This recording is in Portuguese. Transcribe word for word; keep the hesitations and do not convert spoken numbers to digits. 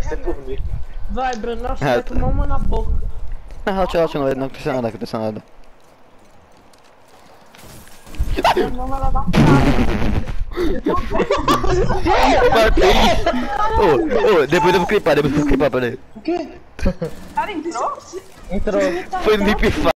até por mim. Vai, Bruno, nossa, É, vai tomar uma na boca. Não, relaxa, relaxa, não, não aconteceu nada, não aconteceu nada. Não vai levar Matei! Ô, ô, depois eu vou clipar, depois eu vou clipar, peraí. O quê? Cara, entrou? Entrou. Foi no Deep